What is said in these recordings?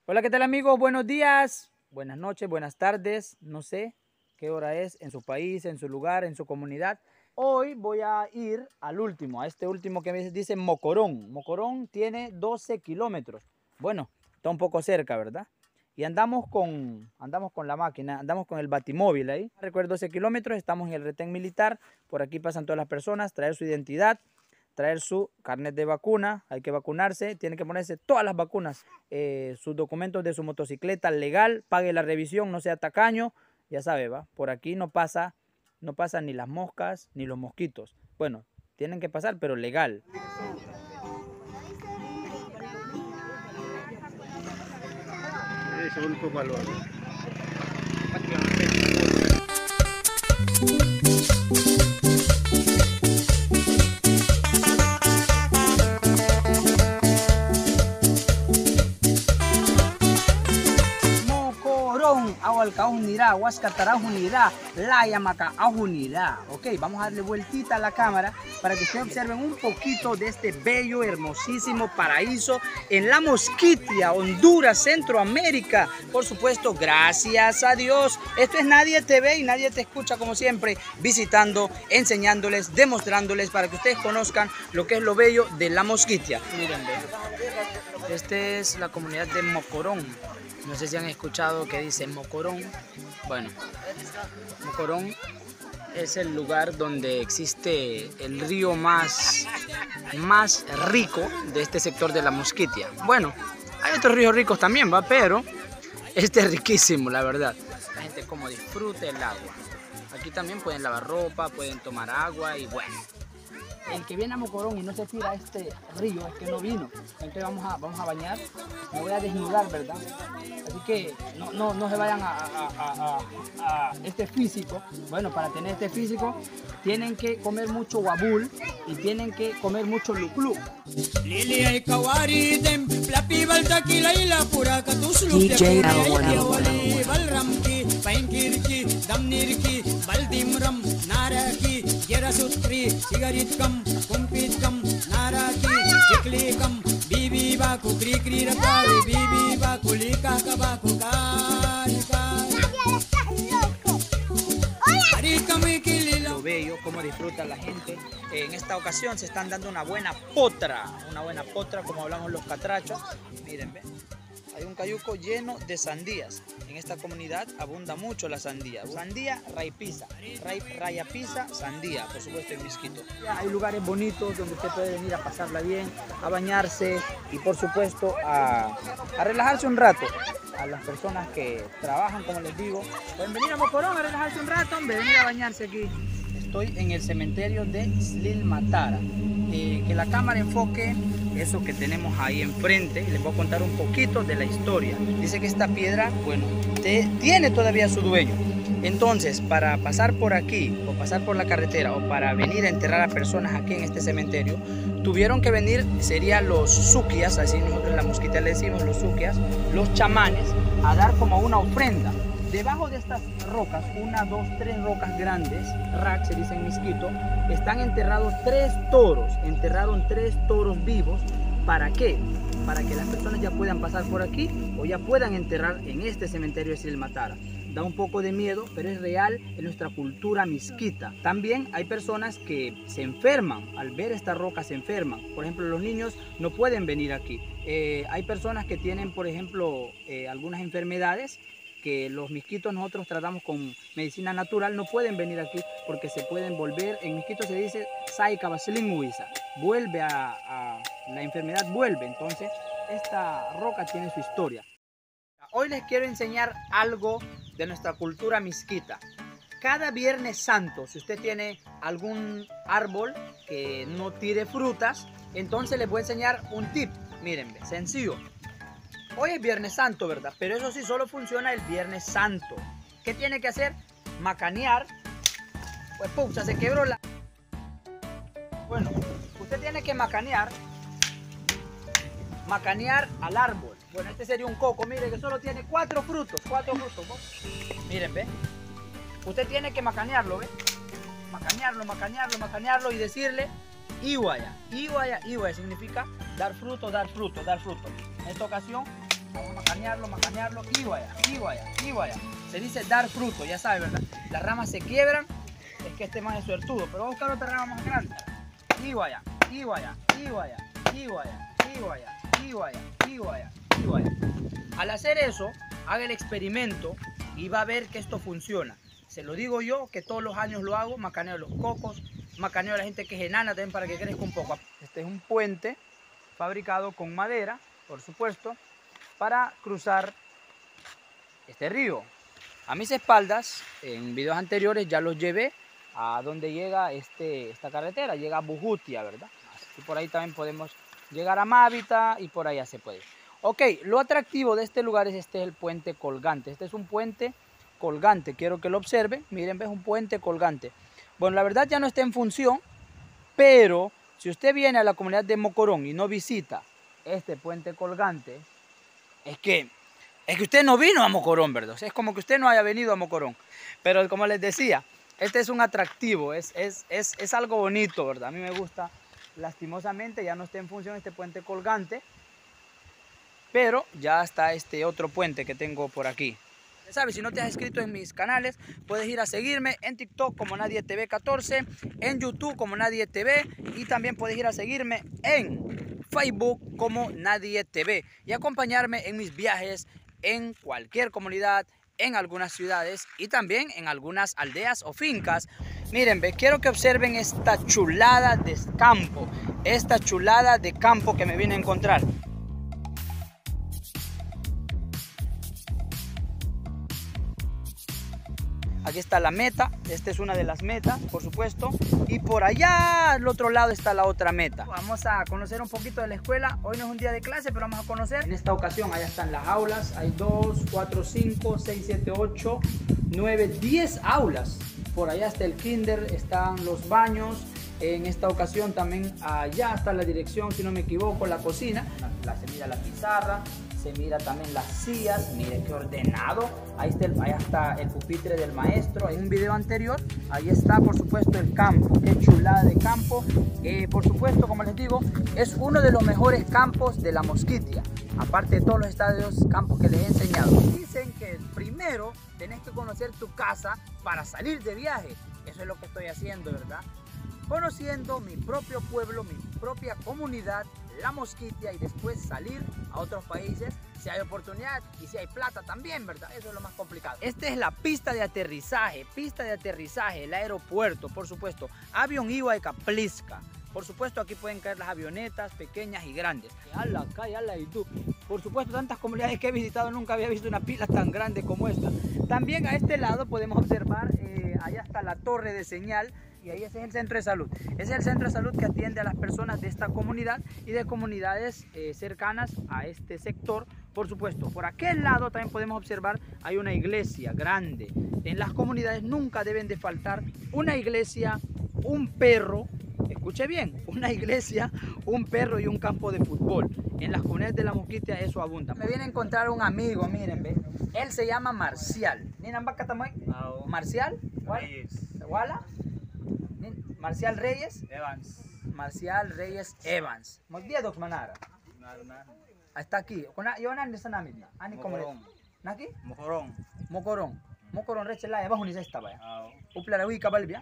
Hola, ¿qué tal amigos? Buenos días, buenas noches, buenas tardes. No sé qué hora es en su país, en su lugar, en su comunidad. Hoy voy a ir al último, a este último que me dice Mocorón. Mocorón tiene 12 kilómetros. Bueno, está un poco cerca, ¿verdad? Y andamos con la máquina, andamos con el batimóvil ahí. Recuerdo 12 kilómetros, estamos en el retén militar. Por aquí pasan todas las personas, traer su identidad, traer su carnet de vacuna, hay que vacunarse, tiene que ponerse todas las vacunas, sus documentos de su motocicleta legal, pague la revisión, no sea tacaño, ya sabe, va, por aquí no pasa ni las moscas ni los mosquitos. Bueno, tienen que pasar, pero legal. Eso un poco al orden. Mocorón, Ahualcaunirá, Huascatarajunirá, Layamaca Ajunirá. Ok, vamos a darle vueltita a la cámara para que ustedes observen un poquito de este bello, hermosísimo paraíso en La Mosquitia, Honduras, Centroamérica. Por supuesto, gracias a Dios. Esto es Nadie te ve y nadie te escucha, como siempre, visitando, enseñándoles, demostrándoles para que ustedes conozcan lo que es lo bello de La Mosquitia. Miren, esta es la comunidad de Mocorón. No sé si han escuchado que dice Mocorón. Bueno, Mocorón es el lugar donde existe el río más rico de este sector de La Mosquitia. Bueno, hay otros ríos ricos también, va, pero este es riquísimo, la verdad. La gente como disfruta el agua. Aquí también pueden lavar ropa, pueden tomar agua y bueno. El que viene a Mocorón y no se tira a este río es que no vino. Entonces vamos a bañar. Me voy a desnudar, ¿verdad? Así que no se vayan a este físico. Bueno, para tener este físico tienen que comer mucho guabul y tienen que comer mucho luclu. DJ Gerasutri, Sigaritkam, Kumpitkam, Naraki, Chiklikam, Bibi Baku, Krikri Rakari, Bibi Baku, Lika Kabaku, Lo bello, cómo disfruta la gente. En esta ocasión se están dando una buena potra, como hablamos los catrachos. Miren, ven. Hay un cayuco lleno de sandías. En esta comunidad abunda mucho la sandía. Sandía raipisa, rayapisa, sandía, por supuesto en Misquito. Hay lugares bonitos donde usted puede venir a pasarla bien, a bañarse y por supuesto a relajarse un rato. A las personas que trabajan, como les digo, pueden venir a Mocorón a relajarse un rato, hombre, venir a bañarse aquí. Estoy en el cementerio de Xlilmatara. Que la cámara enfoque eso que tenemos ahí enfrente y les voy a contar un poquito de la historia. Dice que esta piedra, bueno, tiene todavía su dueño. Entonces, para pasar por aquí o pasar por la carretera o para venir a enterrar a personas aquí en este cementerio, tuvieron que venir, serían los suquias, así nosotros en La Mosquitia le decimos los suquias, los chamanes, a dar como una ofrenda. Debajo de estas rocas, 1, 2, 3 rocas grandes, rack se dice en Misquito, están enterrados 3 toros. Enterraron 3 toros vivos. ¿Para qué? Para que las personas ya puedan pasar por aquí o ya puedan enterrar en este cementerio de Xlilmatara. Da un poco de miedo, pero es real en nuestra cultura misquita. También hay personas que se enferman, al ver estas rocas se enferman. Por ejemplo, los niños no pueden venir aquí. Hay personas que tienen, por ejemplo, algunas enfermedades que los misquitos nosotros tratamos con medicina natural, no pueden venir aquí porque se pueden volver, en misquito se dice vuelve la enfermedad vuelve. Entonces esta roca tiene su historia. Hoy les quiero enseñar algo de nuestra cultura misquita. Cada Viernes Santo, si usted tiene algún árbol que no tire frutas, entonces les voy a enseñar un tip. Miren, sencillo. Hoy es Viernes Santo, ¿verdad? Pero eso sí solo funciona el Viernes Santo. ¿Qué tiene que hacer? Macanear. Pues pucha, se quebró la... Bueno, usted tiene que macanear al árbol. Bueno, este sería un coco, mire que solo tiene 4 frutos, ¿no? Miren, ¿ve? Usted tiene que macanearlo, ¿ve? Macanearlo y decirle Iwaya. Iwaya significa dar fruto. En esta ocasión Vamos a macanearlo, y vaya. Se dice dar fruto, ya sabes, ¿verdad? Las ramas se quiebran, es que este man es suertudo, pero voy a buscar otra rama más grande. Y vaya. Al hacer eso, haga el experimento y va a ver que esto funciona. Se lo digo yo, que todos los años lo hago, macaneo los cocos, macaneo a la gente que es enana también para que crezca un poco. Este es un puente fabricado con madera, por supuesto, para cruzar este río. A mis espaldas, en videos anteriores ya los llevé a donde llega esta carretera, llega a Bujutia, ¿verdad? Y por ahí también podemos llegar a Mávita y por allá se puede. Ok, lo atractivo de este lugar es el puente colgante. Este es un puente colgante, quiero que lo observen. Miren, ves un puente colgante. Bueno, la verdad ya no está en función, pero si usted viene a la comunidad de Mocorón y no visita este puente colgante, es que usted no vino a Mocorón, ¿verdad? O sea, es como que usted no haya venido a Mocorón. Pero como les decía, este es un atractivo, es algo bonito, ¿verdad? A mí me gusta. Lastimosamente ya no está en función este puente colgante, pero ya está este otro puente que tengo por aquí. Ya sabes, si no te has inscrito en mis canales, puedes ir a seguirme en TikTok como Nadie TV 14, en YouTube como Nadie TV y también puedes ir a seguirme en Facebook como Nadie TV y acompañarme en mis viajes en cualquier comunidad, en algunas ciudades y también en algunas aldeas o fincas. Miren, quiero que observen esta chulada de campo, que me vine a encontrar. Aquí está la meta, esta es una de las metas, por supuesto, y por allá al otro lado está la otra meta. Vamos a conocer un poquito de la escuela. Hoy no es un día de clase, pero vamos a conocer. En esta ocasión, allá están las aulas, hay 2, 4, 5, 6, 7, 8, 9, 10 aulas. Por allá está el kinder, están los baños. En esta ocasión también allá está la dirección, si no me equivoco, la cocina. Se mira la pizarra, se mira también las sillas, miren qué ordenado. Ahí está el pupitre del maestro. En un video anterior, ahí está por supuesto el campo, qué chulada de campo. Por supuesto, como les digo, es uno de los mejores campos de la Mosquitia. Aparte de todos los estadios, campos que les he enseñado. Dicen que primero tenés que conocer tu casa para salir de viaje. Eso es lo que estoy haciendo, ¿verdad? Conociendo mi propio pueblo, mi propia comunidad, la Mosquitia, y después salir a otros países si hay oportunidad y si hay plata también, ¿verdad? Eso es lo más complicado. Esta es la pista de aterrizaje, el aeropuerto, por supuesto, Avión Iwa de Kaplisca. Por supuesto, aquí pueden caer las avionetas pequeñas y grandes. ¡Hala, acá, hala, y tú! Por supuesto, tantas comunidades que he visitado, nunca había visto una pila tan grande como esta. También a este lado podemos observar, allá está la torre de señal. Y ahí ese es el centro de salud. Ese es el centro de salud que atiende a las personas de esta comunidad y de comunidades cercanas a este sector. Por supuesto, por aquel lado también podemos observar, hay una iglesia grande. En las comunidades nunca deben de faltar una iglesia, un perro. Escuche bien, una iglesia, un perro y un campo de fútbol. En las comunidades de la Mosquitia eso abunda. Me viene a encontrar un amigo, miren, ¿ve? Él se llama Marcial. ¿Marcial? ¿Wala? Marcial Reyes Evans. Marcial Reyes Evans. Magdia dok manara. Está aquí. Yo nan de sana midna. Ani como naki? Mocorón rechela ya bajo ni esta vaya. Upla wi kabalbia.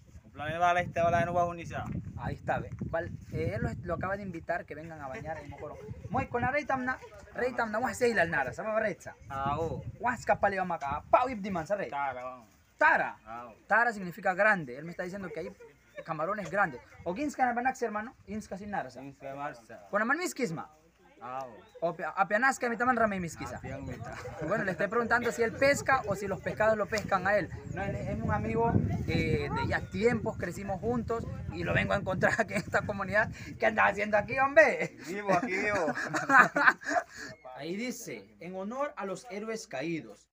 Ahí está, ve. Él lo acaba de invitar que vengan a bañar en Mocorón. Muy con la reitamna wa seila al nara, sama recha. Was kapale maka. Pau ibdiman sa rey. Tara. Tara significa grande. Él me está diciendo que hay camarones grandes. ¿O ginska na banax, hermano? Ginska sin nara. ¿Con aman miskisma? ¿O apianasca mi taman rame miskisa? Bueno, le estoy preguntando si él pesca o si los pescados lo pescan a él. No, él es un amigo de ya tiempos, crecimos juntos y lo vengo a encontrar aquí en esta comunidad. ¿Qué andas haciendo aquí, hombre? Aquí vivo. Ahí dice, en honor a los héroes caídos.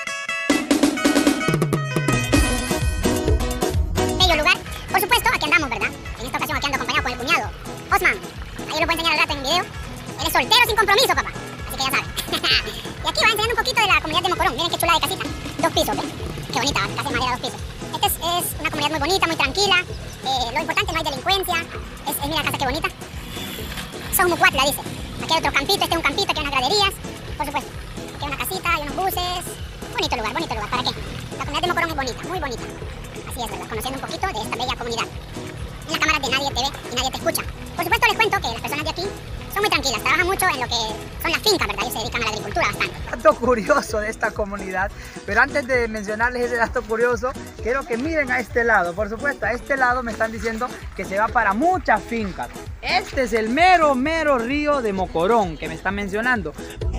Bello lugar. Por supuesto, aquí andamos, ¿verdad? En esta ocasión aquí ando acompañado con el cuñado, Osman. Ahí lo puedo enseñar al gato en el video. Él es soltero sin compromiso, papá. Así que ya sabe. Y aquí va enseñando un poquito de la comunidad de Mocorón. Miren qué chulada de casita. 2 pisos, ¿ven? Qué bonita, casa de madera, 2 pisos. Esta es una comunidad muy bonita, muy tranquila. Lo importante, no hay delincuencia. Mira la casa qué bonita. Son Mucuatla, dice. Aquí hay otro campito, este es un campito, aquí hay unas graderías. Por supuesto. Aquí hay una casita, hay unos buses. Bonito lugar, ¿para qué? La comunidad de Mocorón es bonita, muy bonita. Así es, ¿verdad? Conociendo un poquito de esta bella comunidad. En las cámaras de Nadie TV y Nadie Te Escucha. Por supuesto les cuento que las personas de aquí son muy tranquilas, trabajan mucho en lo que son las fincas, ¿verdad? Ellos se dedican a la agricultura bastante. Dato curioso de esta comunidad, pero antes de mencionarles ese dato curioso, quiero que miren a este lado. Por supuesto, a este lado me están diciendo que se va para muchas fincas. Este es el mero río de Mocorón que me están mencionando.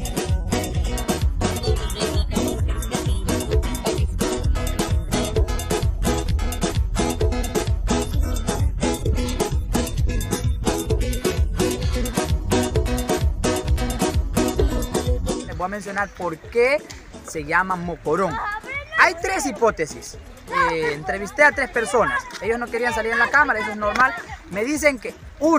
Voy a mencionar por qué se llama Mocorón. Hay tres hipótesis. Entrevisté a 3 personas. Ellos no querían salir en la cámara, eso es normal. Me dicen que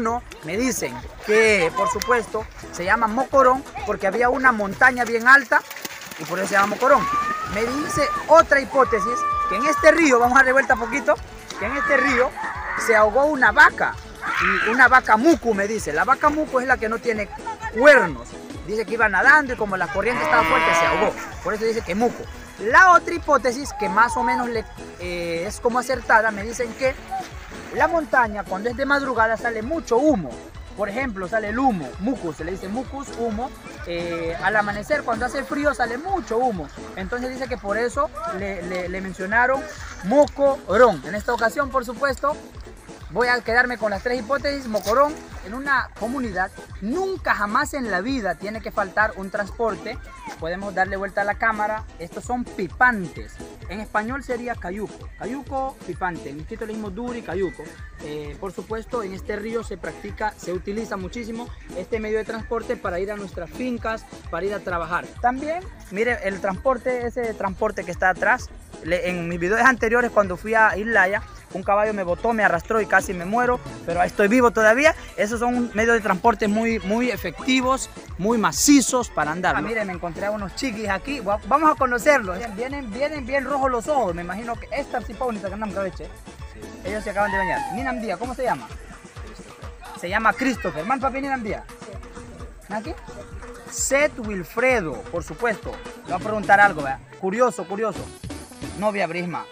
por supuesto se llama Mocorón porque había una montaña bien alta y por eso se llama Mocorón. Me dice otra hipótesis que en este río, vamos a darle vuelta poquito, que en este río se ahogó una vaca. Y una vaca mucu, me dice. La vaca mucu es la que no tiene cuernos. Dice que iba nadando y como la corriente estaba fuerte se ahogó. Por eso dice que muco. La otra hipótesis, que más o menos es como acertada, me dicen que la montaña cuando es de madrugada sale mucho humo. Por ejemplo, sale el humo, mucus, se le dice mucus, humo. Al amanecer, cuando hace frío, sale mucho humo. Entonces dice que por eso le mencionaron Mocorón. En esta ocasión, por supuesto, voy a quedarme con las 3 hipótesis. Mocorón, en una comunidad, nunca jamás en la vida tiene que faltar un transporte. Podemos darle vuelta a la cámara. Estos son pipantes. En español sería cayuco. Cayuco, pipante. En Quito le decimos duri, cayuco. Por supuesto, en este río se utiliza muchísimo este medio de transporte para ir a nuestras fincas, para ir a trabajar. También, mire, el transporte, ese transporte que está atrás, en mis videos anteriores cuando fui a Islaya, un caballo me botó, me arrastró y casi me muero, pero estoy vivo todavía. Esos son medios de transporte muy efectivos, muy macizos para andar. Miren, me encontré a unos chiquis aquí, vamos a conocerlos. Vienen bien rojos los ojos, me imagino que esta bonita que andamos cabeche. Ellos se acaban de bañar. Ninam Díaz, ¿cómo se llama? Se llama Christopher. ¿Man papi Ninam Díaz? ¿Aquí? Seth Wilfredo, por supuesto. Le voy a preguntar algo, ¿verdad? Curioso. Novia Brisma.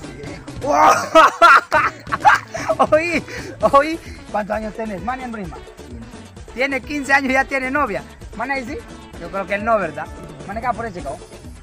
Oí, ¿cuántos años tenés? Manian Brisma. Tiene 15 años y ya tiene novia. ¿Man ahí sí? Yo creo que él no, ¿verdad? ¿Man acá por ese chico?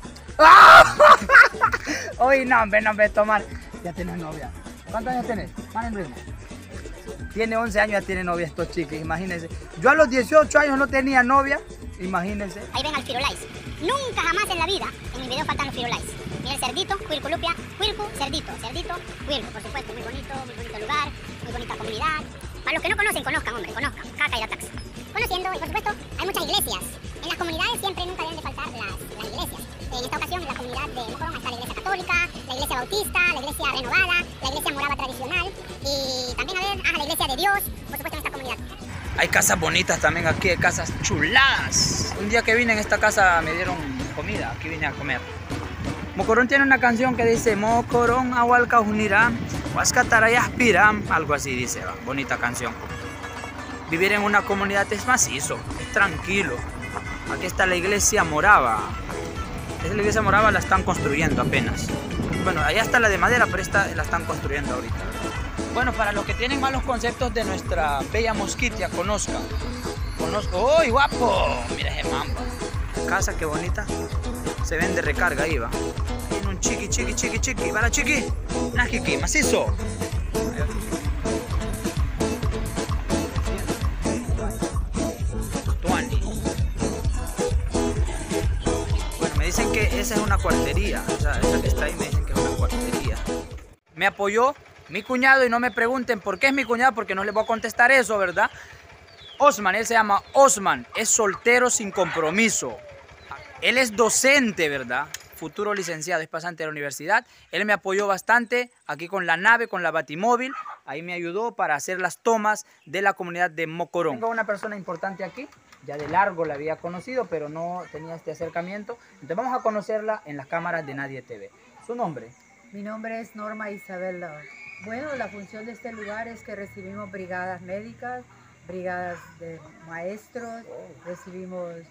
Oí, no, hombre, tomar. Ya tienes novia. ¿Cuántos años tenés? Manian Brisma. Tiene 11 años, ya tiene novia estos chicos, imagínense. Yo a los 18 años no tenía novia, imagínense. Ahí ven al Firulais. Nunca jamás en la vida, en mi video faltan los Firulais. Mira el cerdito, cuirculupia, cuircu, cerdito, cuircu, por supuesto, muy bonito lugar, muy bonita comunidad. Para los que no conocen, conozcan, hombre, conozcan. Caca y la taxa. Conociendo, y por supuesto, hay muchas iglesias. En las comunidades siempre nunca deben de faltar las iglesias. En esta ocasión, en la comunidad de Mocorón está la iglesia católica, la iglesia bautista, la iglesia renovada, la iglesia morava tradicional y también la iglesia de Dios, por supuesto, en esta comunidad. Hay casas bonitas también aquí, hay casas chuladas. Un día que vine en esta casa me dieron comida, aquí vine a comer. Mocorón tiene una canción que dice Mocorón ahualca unirá, huascatarayas algo así dice, va. Bonita canción. Vivir en una comunidad es macizo, es tranquilo. Aquí está la iglesia morava. Esta iglesia morava la están construyendo apenas. Bueno, allá está la de madera, pero esta la están construyendo ahorita. Bueno, para los que tienen malos conceptos de nuestra bella Mosquitia, conozcan. ¡Uy, guapo! Mira ese mamba. Casa, qué bonita. Se vende recarga ahí, va. Tiene un chiqui. ¿Va la chiqui? Una chiqui, macizo. Tuani. Bueno, me dicen que esa es una cuartería. O sea, esa que está ahí me dicen que es una cuartería. Me apoyó mi cuñado y no me pregunten por qué es mi cuñado porque no les voy a contestar eso, ¿verdad? Osman, él se llama Osman, es soltero sin compromiso. Él es docente, ¿verdad? Futuro licenciado, es pasante de la universidad. Él me apoyó bastante aquí con la nave, con la batimóvil. Ahí me ayudó para hacer las tomas de la comunidad de Mocorón. Tengo una persona importante aquí, ya de largo la había conocido, pero no tenía este acercamiento. Entonces vamos a conocerla en las cámaras de Nadie TV. ¿Su nombre? Mi nombre es Norma Isabel. Bueno, la función de este lugar es que recibimos brigadas médicas, brigadas de maestros, recibimos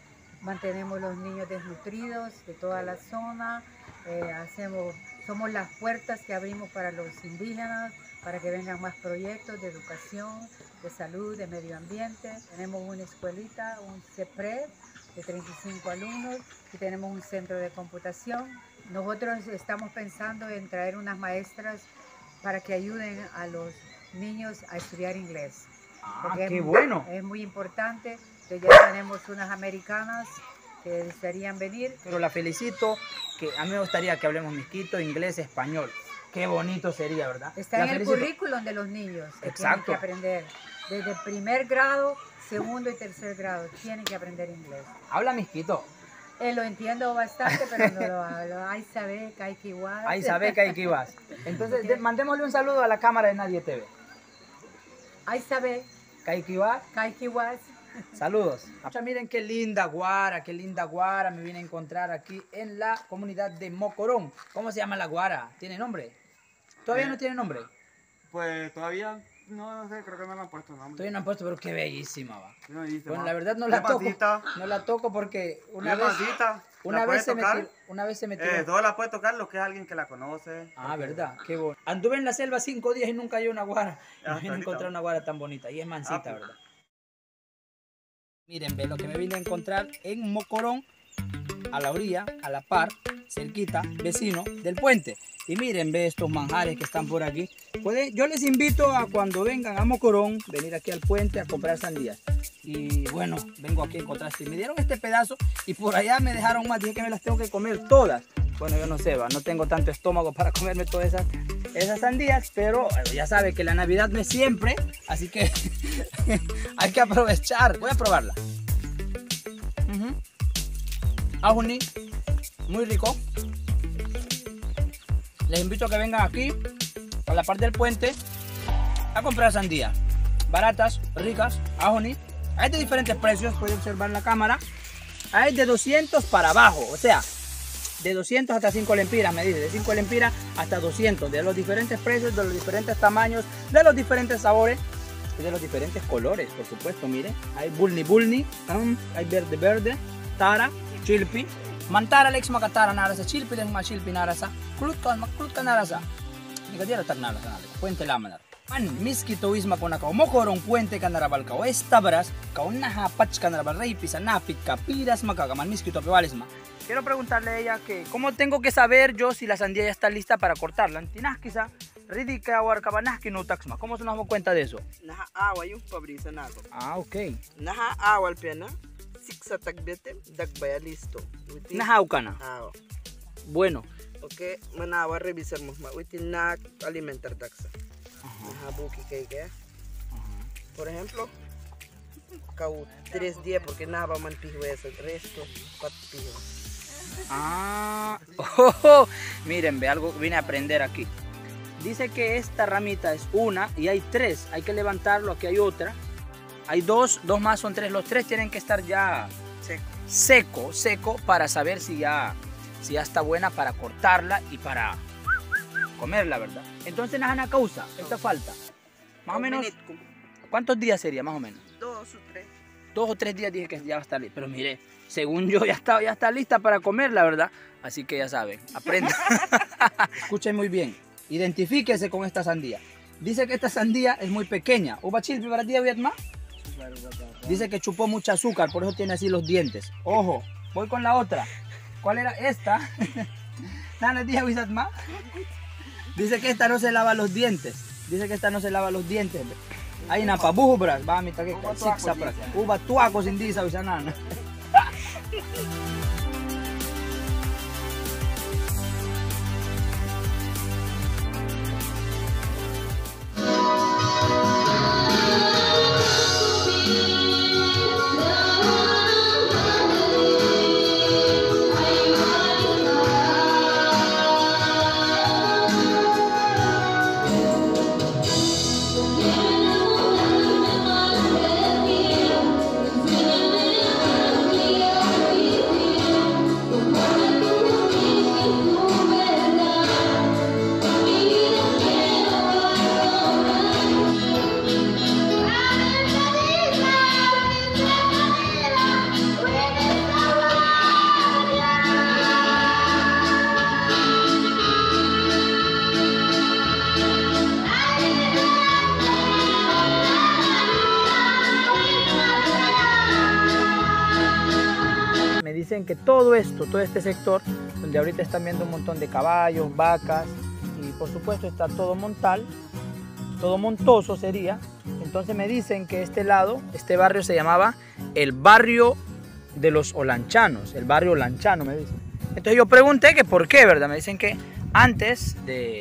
mantenemos los niños desnutridos de toda la zona, somos las puertas que abrimos para los indígenas, para que vengan más proyectos de educación, de salud, de medio ambiente. Tenemos una escuelita, un CEPRED de 35 alumnos y tenemos un centro de computación. Nosotros estamos pensando en traer unas maestras para que ayuden a los niños a estudiar inglés. Porque qué bueno. Es muy importante. Entonces ya tenemos unas americanas que desearían venir. Pero la felicito, que a mí me gustaría que hablemos misquito, inglés, español. Qué bonito sería, ¿verdad? Está La en el felicito. currículum de los niños que tienen Exacto. que aprender. Desde primer grado, segundo y tercer grado, tienen que aprender inglés. Habla misquito. Lo entiendo bastante, pero no lo hablo. Ay, sabe, igual. Ahí sabe que hay que ibas. Entonces, mandémosle un saludo a la cámara de Nadie TV. Ay, sabe, Kaikiwa, igual. saludos. Miren qué linda guara me vine a encontrar aquí en la comunidad de Mocorón. ¿Cómo se llama la guara? ¿Tiene nombre? ¿Todavía no tiene nombre? Pues todavía, no sé, creo que no le han puesto nombre. Todavía no han puesto, pero qué bellísima va. No dice, Bueno, ma. la verdad no la toco. Pasita. No la toco porque una Una vez pasita. una ¿La vez puede tocar? una vez se metió. Todo la puede tocar lo que es alguien que la conoce. Ah, verdad, qué bueno. Anduve en la selva 5 días y nunca hallé una guara. Ah, Me vine a ahorita. encontrar una guara tan bonita y es mansita, pues. ¿verdad? Miren, ve lo que me vine a encontrar en Mocorón, a la orilla, a la par, cerquita, vecino del puente. Y miren, ve estos manjares que están por aquí. Yo les invito a cuando vengan a Mocorón, venir aquí al puente a comprar sandías. Y bueno, vengo aquí a encontrar. Y me dieron este pedazo y por allá me dejaron más. Dije que me las tengo que comer todas. Bueno, yo no sé, no tengo tanto estómago para comerme todas esas sandías, pero bueno, ya sabe que la Navidad no es siempre, así que hay que aprovechar. Voy a probarla. Ajuní, muy rico. Les invito a que vengan aquí, a la parte del puente, a comprar sandías. Baratas, ricas, ajuní. Hay de diferentes precios, pueden observar en la cámara. Hay de 200 para abajo, o sea, de 200 hasta 5 lempiras, me dice, de 5 lempiras hasta 200, de los diferentes precios, de los diferentes tamaños, de los diferentes sabores y de los diferentes colores, por supuesto. Miren, hay bulni, hay verde, tara, chilpi, mantara lex makatara narasa, chilpi lex ma chilpi narasa, klutka narasa, nikadira tak narasa, puente lamanar. Man, miskito isma con acá, mocorón puente canarabal cao, estabras, cao naha pach canarabal reipisa, napit capiras macagaman, miskito pevalesma. Quiero preguntarle a ella que cómo tengo que saber yo si la sandía ya está lista para cortarla. Tinás quizá, ridika warkabanás que no taxma. ¿Cómo se nos damos cuenta de eso? Naha awa yung pabrisa nato. Ah, ok. Naha awal piana, siksa tagbete, dagbaya listo. Nahaukana. Awa. Bueno. Okay, manawa revisar mo ma. Uiti na alimentar daksa. Naha buki kay kaya. Por ejemplo, kau 3 días porque nada va man pijo eso, el resto 4 pijo. Ah, miren, ve algo, vine a aprender aquí. Dice que esta ramita es una y hay 3. Hay que levantarlo, aquí hay otra. Hay 2 más son 3. Los 3 tienen que estar ya seco para saber si ya está buena para cortarla y para comerla, ¿verdad? Entonces, nada causa, esta falta. Más o menos, ¿cuántos días sería más o menos? 2 o 3. 2 o 3 días dije que ya va a estar lista. Pero mire, según yo ya está lista para comerla, ¿verdad? Así que ya saben, aprendan. Escuchen muy bien. Identifíquese con esta sandía. Dice que esta sandía es muy pequeña. ¿Uba chilpi para ti, Vietma? Dice que chupó mucho azúcar, por eso tiene así los dientes. Ojo, voy con la otra. ¿Cuál era esta? Nana tía Wisatma. Dice que esta no se lava los dientes. Hay una pabuhubras, va a mitad que sixapras. Uba tuaco sin disa Wisanana. dicen que todo esto, todo este sector, donde ahorita están viendo un montón de caballos, vacas, y por supuesto está todo montal, todo montoso sería. Entonces me dicen que este lado, este barrio se llamaba el barrio de los olanchanos, el barrio olanchano me dicen. Entonces yo pregunté que por qué, ¿verdad? Me dicen que antes,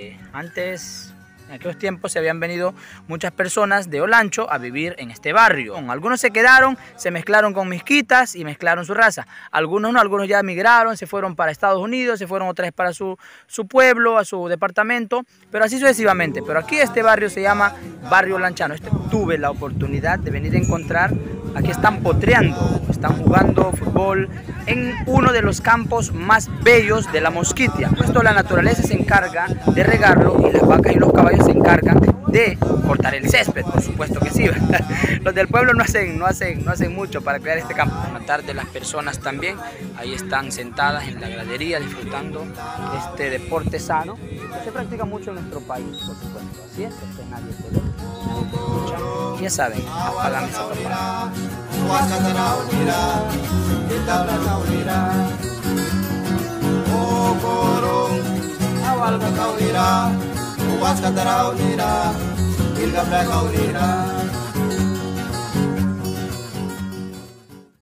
en aquellos tiempos se habían venido muchas personas de Olancho a vivir en este barrio. Algunos se quedaron, se mezclaron con misquitas y mezclaron su raza. Algunos no, algunos ya emigraron, se fueron para Estados Unidos, se fueron otra vez para su pueblo, a su departamento, pero así sucesivamente. Pero aquí este barrio se llama Barrio Olanchano. Tuve la oportunidad de venir a encontrar, aquí están potreando, están jugando fútbol en uno de los campos más bellos de la Mosquitia. Esto la naturaleza se encarga de regarlo y las vacas y los caballos se encargan de cortar el césped, por supuesto que sí. Los del pueblo no hacen mucho para crear este campo. En la tarde las personas también ahí están sentadas en la gradería disfrutando este deporte sano que se practica mucho en nuestro país, por supuesto. Así es, nadie te ve, nadie te escucha. Y ya saben, apagan esa propaganda. Awal ka kaulira, uwas ka taraw nira, il ka pra kaulira.